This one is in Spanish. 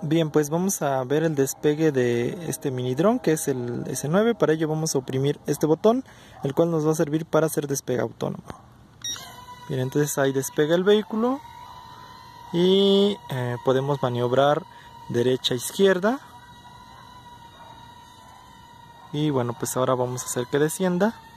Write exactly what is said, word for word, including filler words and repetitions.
Bien, pues vamos a ver el despegue de este mini dron, que es el ese nueve. Para ello vamos a oprimir este botón, el cual nos va a servir para hacer despegue autónomo. Bien, entonces ahí despega el vehículo y eh, podemos maniobrar derecha, izquierda. Y bueno, pues ahora vamos a hacer que descienda.